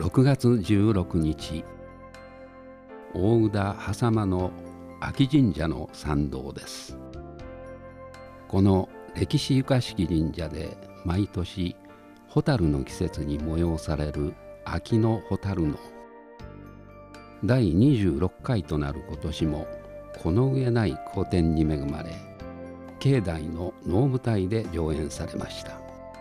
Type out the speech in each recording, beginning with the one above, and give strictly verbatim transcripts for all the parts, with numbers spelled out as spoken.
ろくがつじゅうろくにち、大宇田狭間の秋神社の参道です。この歴史ゆかしき神社で毎年蛍の季節に催される秋の蛍能、だいにじゅうろっかいとなる今年もこの上ない好天に恵まれ、境内の能舞台で上演されました。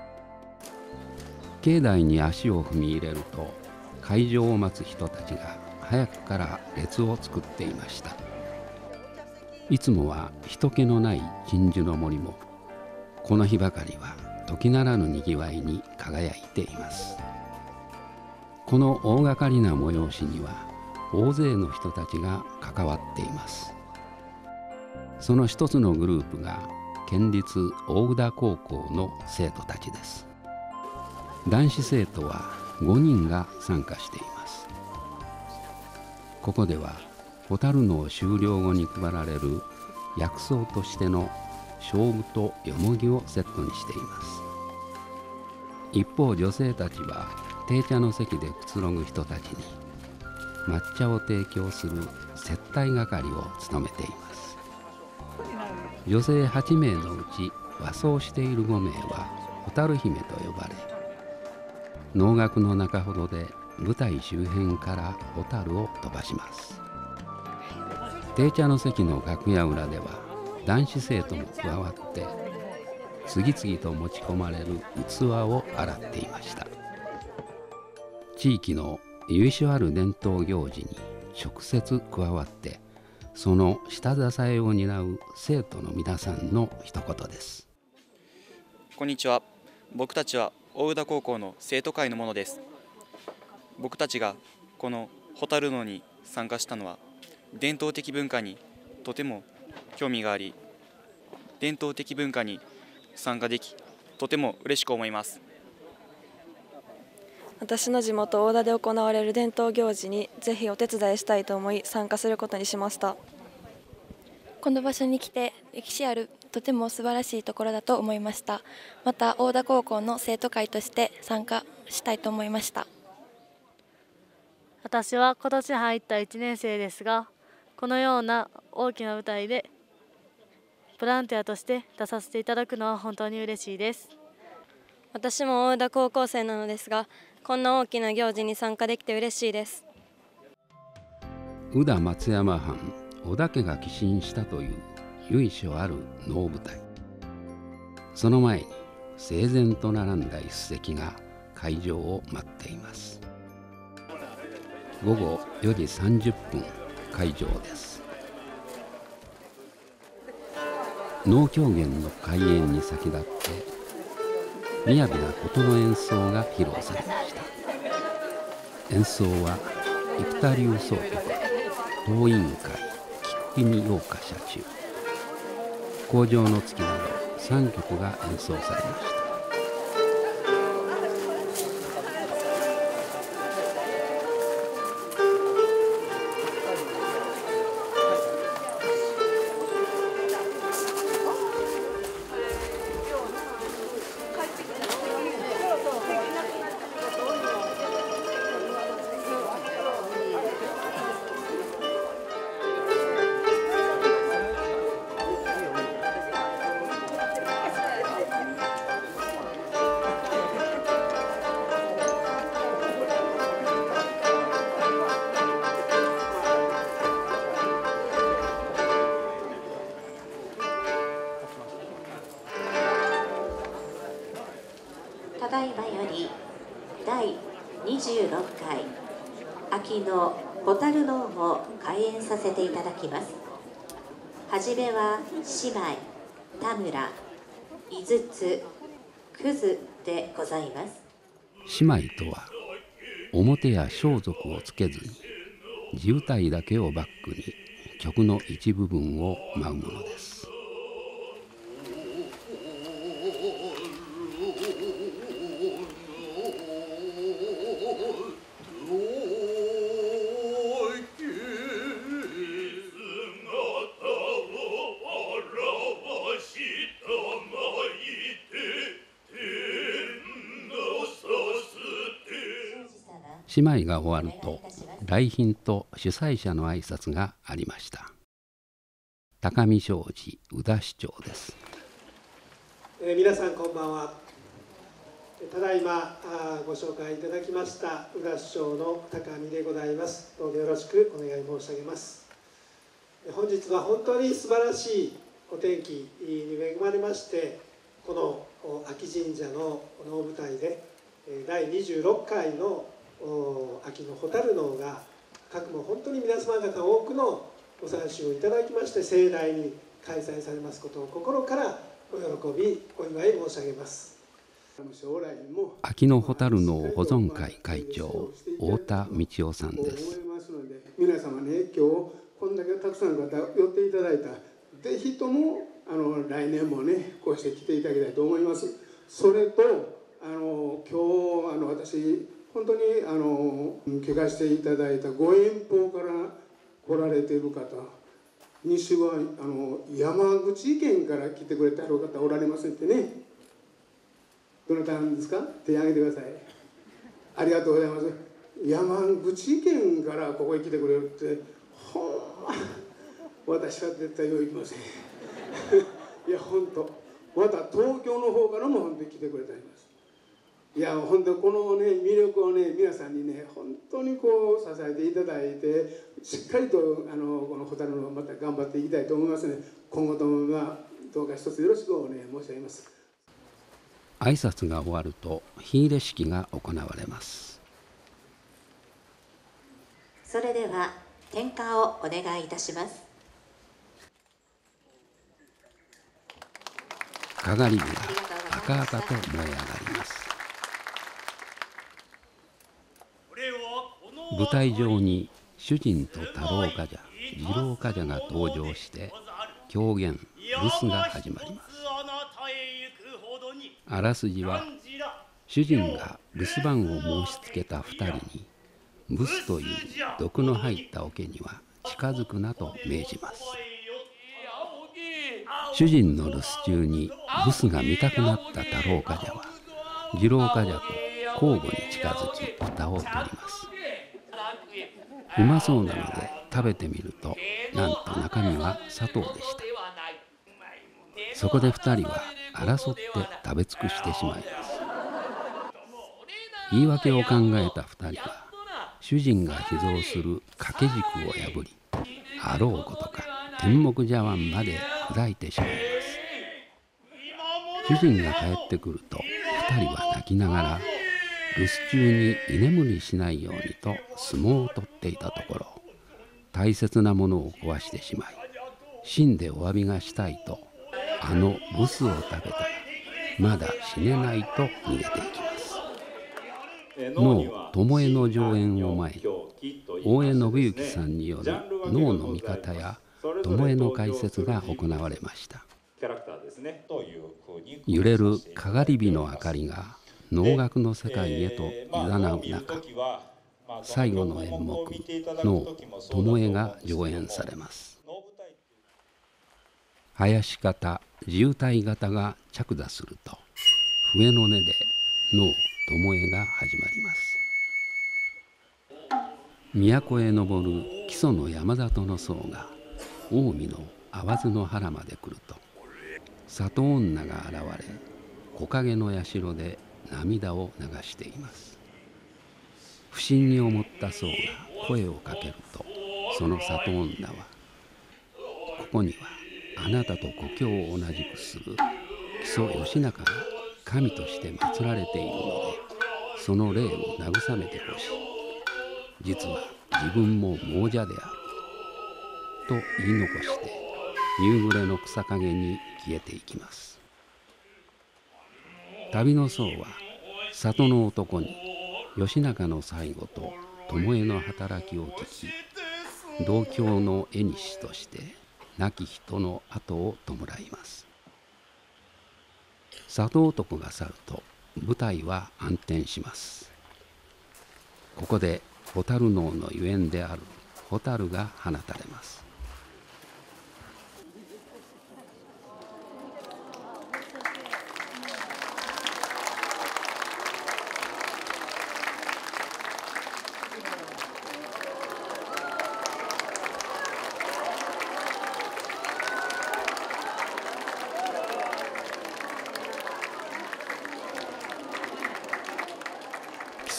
境内に足を踏み入れると、会場を待つ人たちが早くから列を作っていました。いつもは人気のない鎮守の森も、この日ばかりは時ならぬにぎわいに輝いています。この大掛かりな催しには大勢の人たちが関わっています。その一つのグループが県立大宇田高校の生徒たちです。男子生徒はごにんが参加しています。ここでは蛍能終了後に配られる薬草としての菖蒲とよもぎをセットにしています。一方、女性たちは定茶の席でくつろぐ人たちに抹茶を提供する接待係を務めています。女性はちめいのうち和装しているごめいは蛍姫と呼ばれ、能楽の中ほどで舞台周辺から蛍を飛ばします。定茶の席の楽屋裏では男子生徒も加わって次々と持ち込まれる器を洗っていました。地域の由緒ある伝統行事に直接加わってその下支えを担う生徒の皆さんの一言です。 こんにちは。僕たちは大宇田高校の生徒会の者です。僕たちがこの蛍能に参加したのは、伝統的文化にとても興味があり、伝統的文化に参加できとても嬉しく思います。 私の地元大田で行われる伝統行事にぜひお手伝いしたいと思い参加することにしました。 この場所に来て歴史あるとても素晴らしいところだと思いました。また大田高校の生徒会として参加したいと思いました。 私は今年入ったいちねんせいですが、このような大きな舞台でボランティアとして出させていただくのは本当に嬉しいです。 私も大宇田高校生なのですが、こんな大きな行事に参加できて嬉しいです。 宇田松山藩織田家が寄進したという由緒ある能舞台。その前に整然と並んだ一席が会場を待っています。ごごよじさんじゅっぷん会場です。能狂言の開演に先立って雅な琴の演奏が披露されました。演奏は生田流奏曲、東院会、菊君陽歌社中、荒城の月などさんきょくが演奏されました。 ただいまよりだいにじゅうろっかい秋の蛍能を開演させていただきます。はじめは姉妹、田村、井筒、くずでございます。 姉妹とは表や装束をつけずに地謡だけをバックに曲の一部分を舞うものです。 姉妹が終わると来賓と主催者の挨拶がありました。高見商事宇田市長です。 えー、皆さんこんばんは。ただいまご紹介いただきました宇田市長の高見でございます。どうぞよろしくお願い申し上げます。本日は本当に素晴らしいお天気に恵まれまして、この秋神社の能舞台でだいにじゅうろっかいの秋の蛍能が、各も本当に皆様方多くのご参集をいただきまして盛大に開催されますことを心からお喜びお祝い申し上げます。 秋の蛍能保存会会長太田道夫さんです。 皆様ね、今日こんだけたくさんの方寄っていただいた、ぜひともあの来年もねこうして来ていただきたいと思います。それとあの今日あの私本当にあの怪我していただいたご遠方から来られている方、西はあの山口県から来てくれてある方おられませんってね。どなたなんですか？手を挙げてください。ありがとうございます。山口県からここへ来てくれるってほんま私は絶対よいきません。いや本当、また東京の方からも本当に来てくれてあります。いや本当このね魅力をね皆さんにね本当にこう支えていただいて、しっかりとあのこの蛍のまた頑張っていきたいと思いますね。今後ともはどうか一つよろしくお願い申し上げます。 挨拶が終わると火入れ式が行われます。 それでは点火をお願いいたします。 かがり火が赤々と燃え上がります。舞台上に主人と太郎冠者、次郎冠者が登場して狂言留守が始まります。あらすじは、主人が留守番を申しつけた二人にブスという毒の入った桶には近づくなと命じます。主人の留守中にブスが見たくなった太郎冠者は次郎冠者と交互に近づき蓋を取ります。うまそうなので食べてみると、なんと中身は砂糖でした。そこで二人は争って食べ尽くしてしまいます。言い訳を考えた二人は主人が秘蔵する掛け軸を破り、あろうことか天目茶碗まで砕いてしまいます。主人が帰ってくると二人は泣きながら留守中に居眠りしないようにと相撲を取っていたところ、大切なものを壊してしまい、死んでお詫びがしたいとあのブスを食べたらまだ死ねないと逃げていきます。能巴の上演を前に大江信之さんによる能の見方や巴の解説が行われました。揺れるかがり火の明かりが能楽の世界へと誘う中、最後の演目能巴が上演されます。林方自由体型が着座すると、笛の音で能巴が始まります。都へ登る木曽の山里の僧が近江の粟津の原まで来ると、里女が現れ木陰の社で涙を流しています。不審に思った僧が声をかけると、その里女は、ここにはあなたと故郷を同じくする木曽義仲が神として祀られているので、その霊を慰めてほしい。実は自分も亡者であると言い残して夕暮れの草陰に消えていきます。旅の僧は里の男に義仲の最後と巴の働きを聞き、同郷の絵西として亡き人の後を弔います。里男が去ると舞台は暗転します。ここで蛍能のゆえんである蛍が放たれます。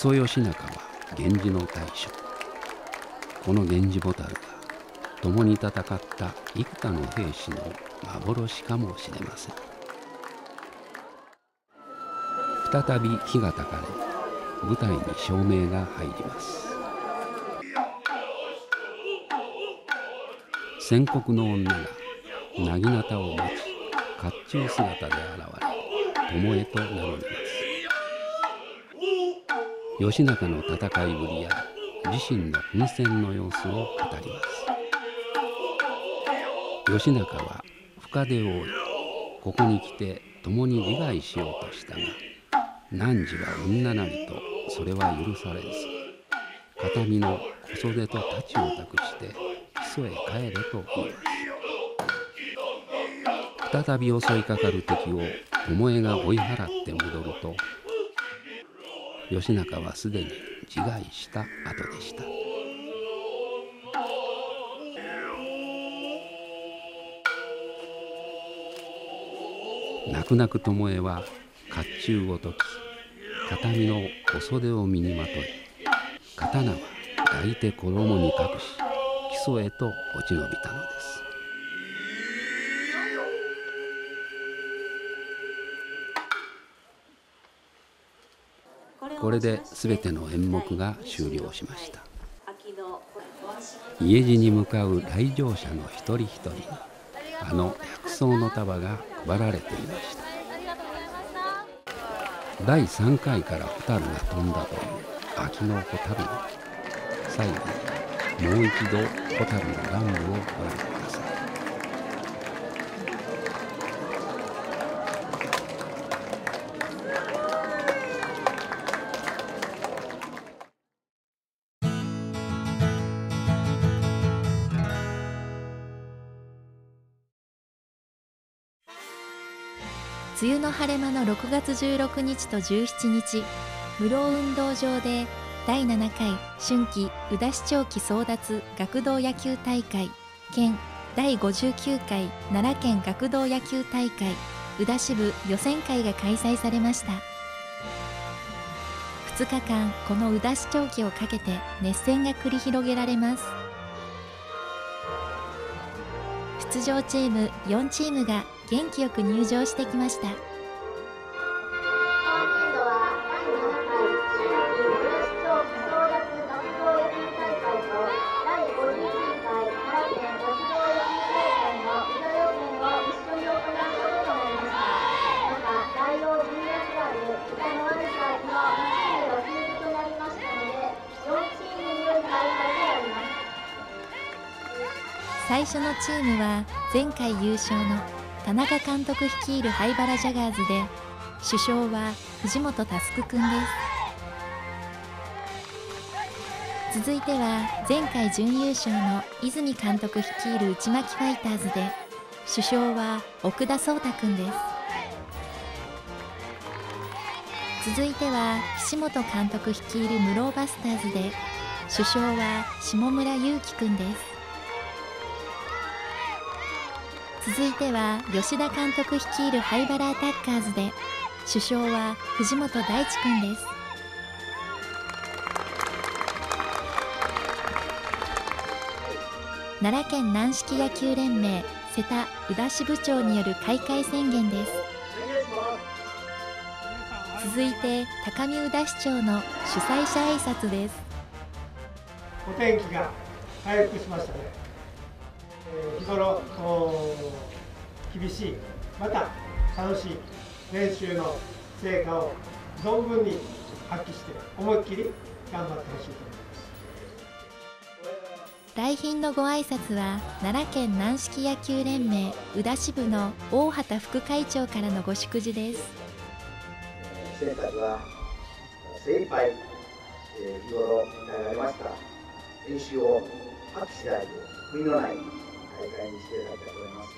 曽義仲は源氏の大将。この源氏ボタルが共に戦った幾多の兵士の幻かもしれません。再び火が焚かれ、舞台に照明が入ります。戦国の女が薙刀を持ち、甲冑姿で現れ、巴と名乗ります。義仲の戦いぶりや自身の奮戦の様子を語ります。義仲は深手を負い、ここに来て共に自害しようとしたが、汝は女なりとそれは許されず、片身の小袖と太刀を託して木曽へ帰れと言います。再び襲いかかる敵を巴が追い払って戻ると、義仲はすでに自害した後でした。泣く泣く巴は甲冑を解き、片身の小袖を身にまとい、刀は抱いて衣に隠し、木曽へと落ち延びたのです。これで全ての演目が終了しました。家路に向かう来場者の一人一人にあの百草の束が配られていました。だいさんかいから蛍が飛んだという秋の蛍の最後にもう一度蛍の乱舞をご覧ください。 梅雨の晴れ間のろくがつじゅうろくにちとじゅうしちにち、室生運動場でだいななかい春季宇田市長期争奪学童野球大会兼だいごじゅうきゅうかい奈良県学童野球大会宇田支部予選会が開催されました。ふつかかん、この宇田市長期をかけて熱戦が繰り広げられます。出場チームよんチームが元気よく入場してきました。最初のチームは前回優勝の田中監督率いる灰原ジャガーズで、主将は藤本佑くんです。続いては前回準優勝の泉監督率いる内巻ファイターズで、主将は奥田壮太くんです。続いては岸本監督率いる室生バスターズで、主将は下村祐樹くんです。続いては吉田監督率いる灰原アタッカーズで、主将は藤本大地くんです。奈良県軟式野球連盟瀬田宇田支部長による開会宣言です。続いて高見宇田市長の主催者挨拶です。 お天気が回復しましたね。日頃厳しい、また楽しい練習の成果を存分に発揮して思いっきり頑張ってほしいと思います。 来賓のご挨拶は奈良県軟式野球連盟宇田支部の大畑副会長からのご祝辞です。 選手たちは精一杯日頃鍛えられました練習を発揮しないと悔いのない大会にしていただきたいと思います。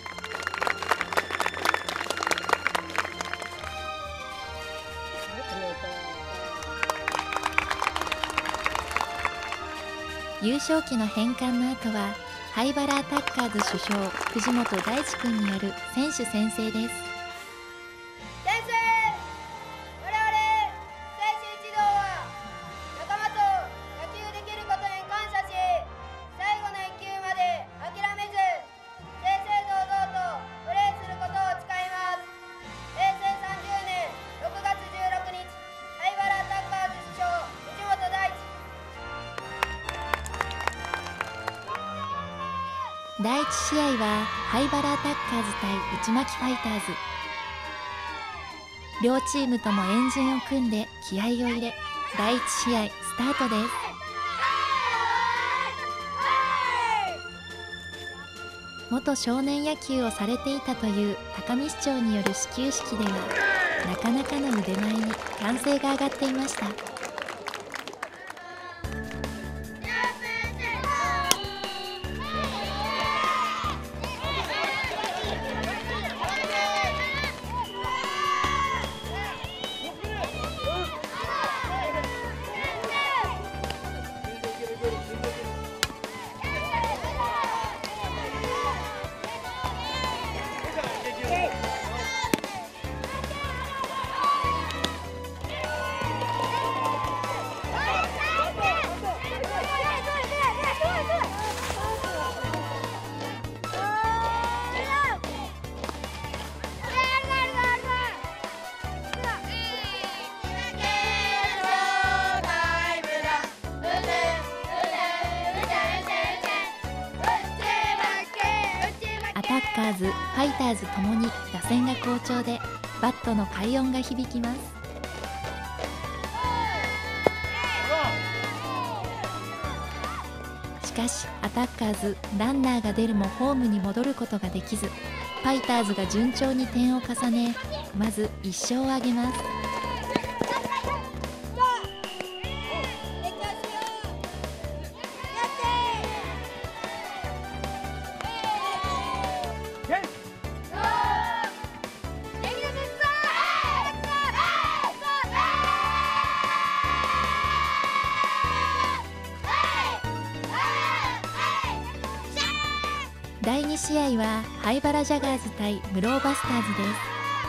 優勝旗の返還の後は灰原アタッカーズ主将藤本大地君による選手宣誓です。 先生、我々選手一同はだいいち試合は灰原アタッカーズ対内巻ファイターズ。両チームとも円陣を組んで気合を入れ、だいいち試合スタートです。元少年野球をされていたという高見市長による始球式では、なかなかの腕前に歓声が上がっていました。アタッカーズ、ファイターズともに打線が好調で、バットの快音が響きます。しかしアタッカーズ、ランナーが出るもホームに戻ることができず、ファイターズが順調に点を重ね、まずいっ勝を挙げます。だいに試合は灰原ジャガーズ対室生バスターズです。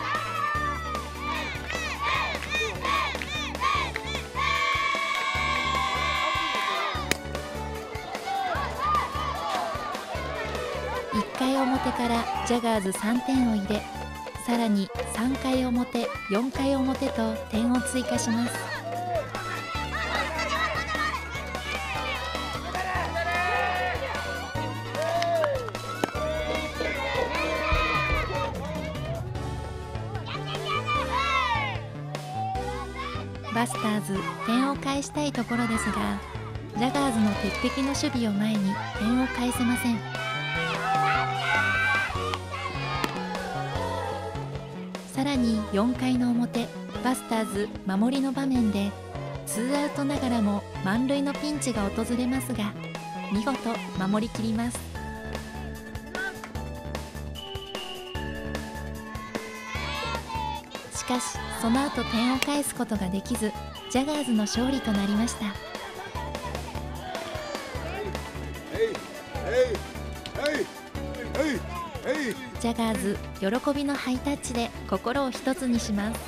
いっかい表からジャガーズさんてんを入れ、さらにさんかい表、よんかい表と点を追加します。バスターズ、点を返したいところですが、ジャガーズの鉄壁の守備を前に点を返せません。さらによんかいの表、バスターズ守りの場面でツーアウトながらも満塁のピンチが訪れますが、見事守りきります。しかしその後点を返すことができず、ジャガーズの勝利となりました。ジャガーズ、喜びのハイタッチで心を一つにします。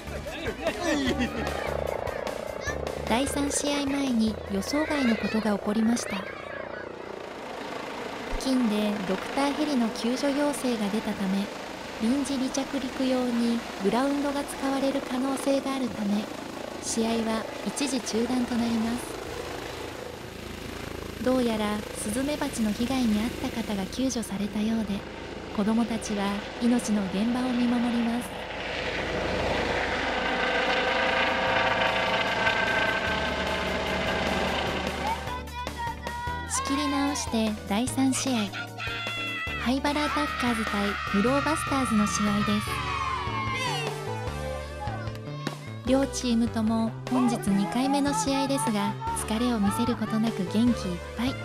だいさん試合前に予想外のことが起こりました。付近でドクターヘリの救助要請が出たため、臨時離着陸用にグラウンドが使われる可能性があるため、試合は一時中断となります。どうやらスズメバチの被害に遭った方が救助されたようで、子どもたちは命の現場を見守ります。仕切り直してだいさん試合、灰原アタッカーズ対室生バスターズの試合です。両チームとも本日にかいめの試合ですが、疲れを見せることなく元気いっぱい。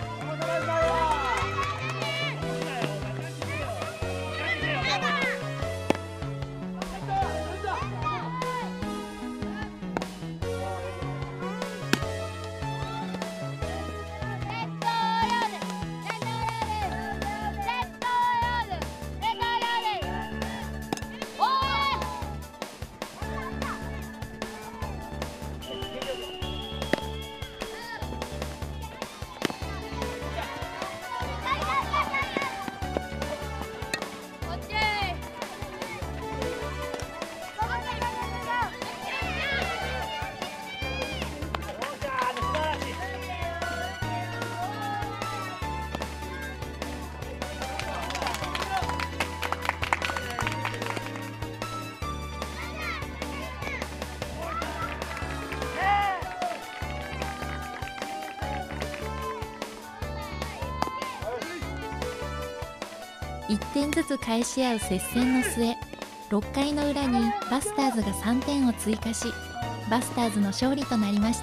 いってんずつ返し合う接戦の末、ろっかいの裏にバスターズがさんてんを追加し、バスターズの勝利となりました。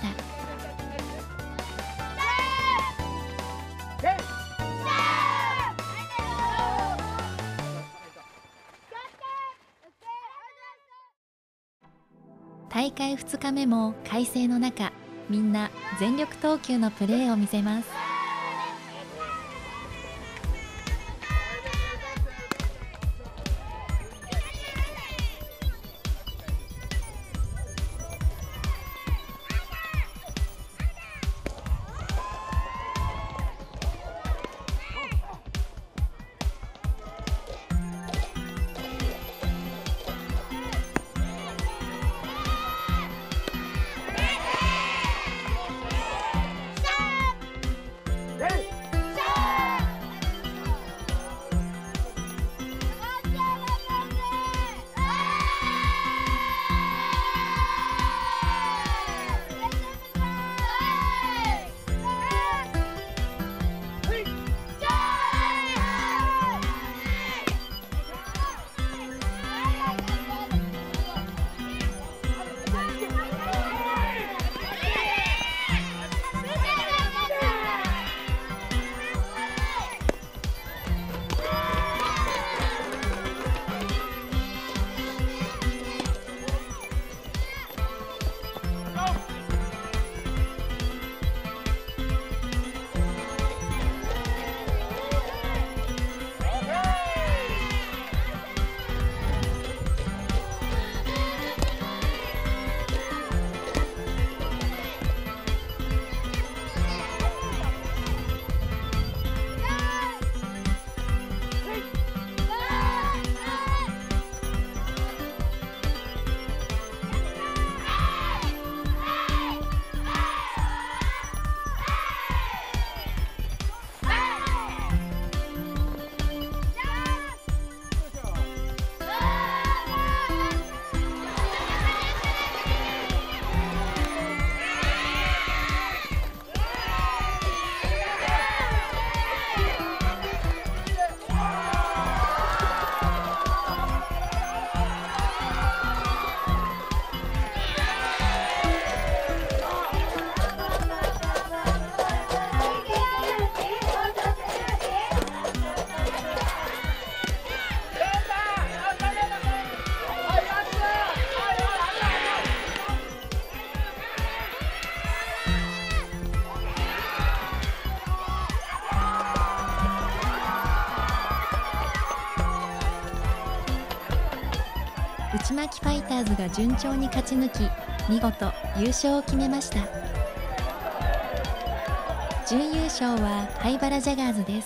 大会ふつかめも快晴の中、みんな全力投球のプレーを見せます。内巻ファイターズが順調に勝ち抜き、見事優勝を決めました。準優勝は灰原ジャガーズです。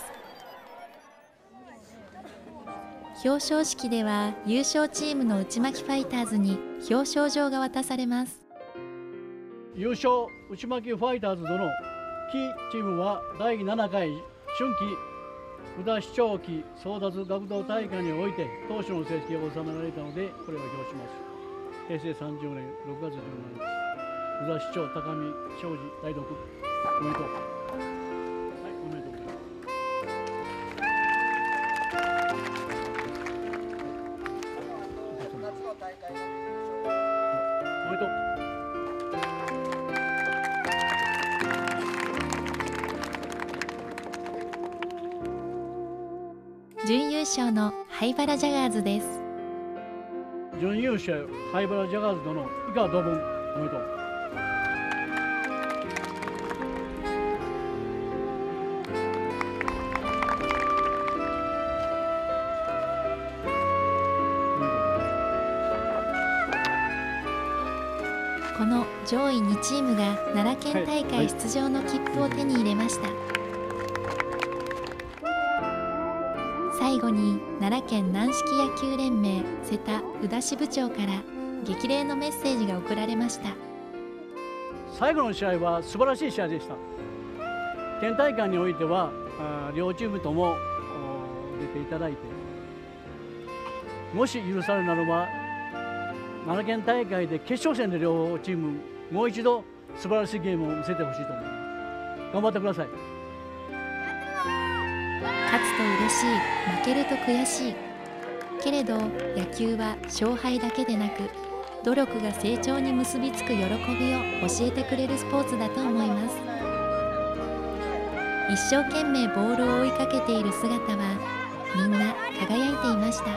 表彰式では優勝チームの内巻ファイターズに表彰状が渡されます。 優勝内巻ファイターズとのキーチームはだいななかい春季宇田市長期争奪学童大会において当初の成績が収められたので、これを表します。へいせいさんじゅうねんろくがつじゅうしちにち、宇田市長高見昌司代読、おめでとう。はい、おめでとうございます。おめでとう。 準優勝の灰原ジャガーズです。 準優勝灰原ジャガーズとの以下同文、おめでとう。 この上位にチームが奈良県大会出場の切符を手に入れました。最後に奈良県軟式野球連盟瀬田宇田支部長から激励のメッセージが送られました。 最後の試合は素晴らしい試合でした。県大会においては両チームとも出ていただいて、もし許されるならば奈良県大会で決勝戦で両チームもう一度素晴らしいゲームを見せてほしいと思います。頑張ってください。 勝つと嬉悔しい、負けると悔しい。けれど野球は勝敗だけでなく、努力が成長に結びつく喜びを教えてくれるスポーツだと思います。一生懸命ボールを追いかけている姿はみんな輝いていました。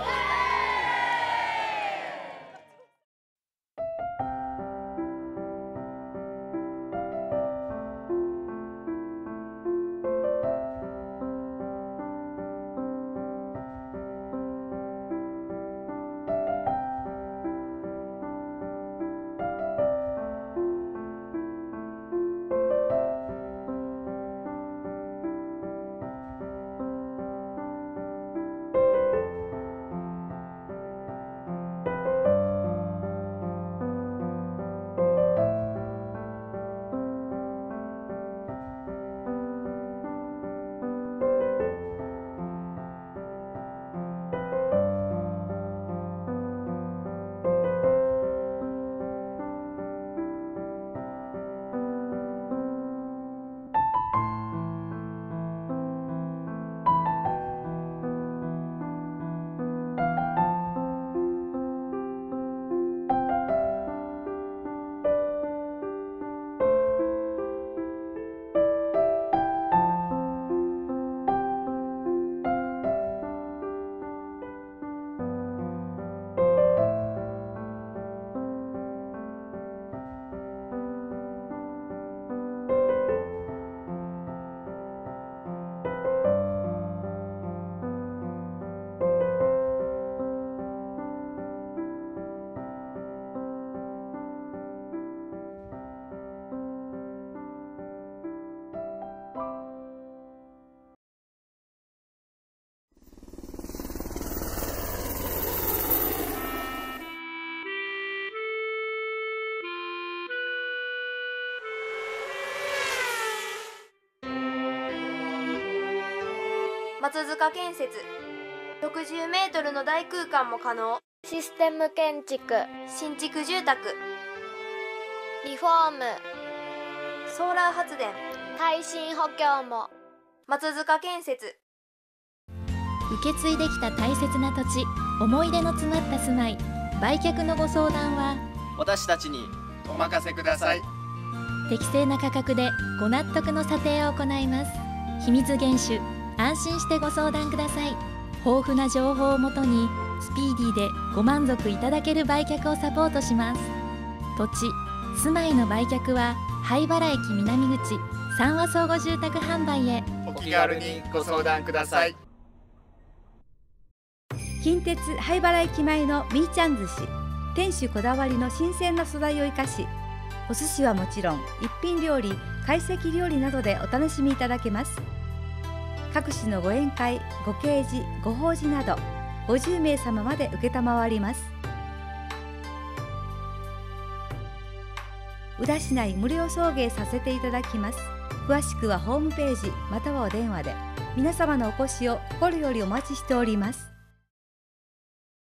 松塚建設、ろくじゅうメートルの大空間も可能。 システム建築、 新築住宅、 リフォーム、 ソーラー発電、 耐震補強も。 松塚建設。 受け継いできた大切な土地、思い出の詰まった住まい、売却のご相談は私たちにお任せください。 適正な価格でご納得の査定を行います。秘密厳守、安心してご相談ください。豊富な情報をもとにスピーディーでご満足いただける売却をサポートします。土地、住まいの売却は灰原駅南口三和相互住宅販売へお気軽にご相談ください。 近鉄灰原駅前のみーちゃん寿司、店主こだわりの新鮮な素材を生かし、お寿司はもちろん一品料理、懐石料理などでお楽しみいただけます。各種のご宴会、ご慶事、ご法事などごじゅうめい様まで承ります。宇陀市内無料送迎させていただきます。詳しくはホームページまたはお電話で。皆様のお越しを心よりお待ちしております。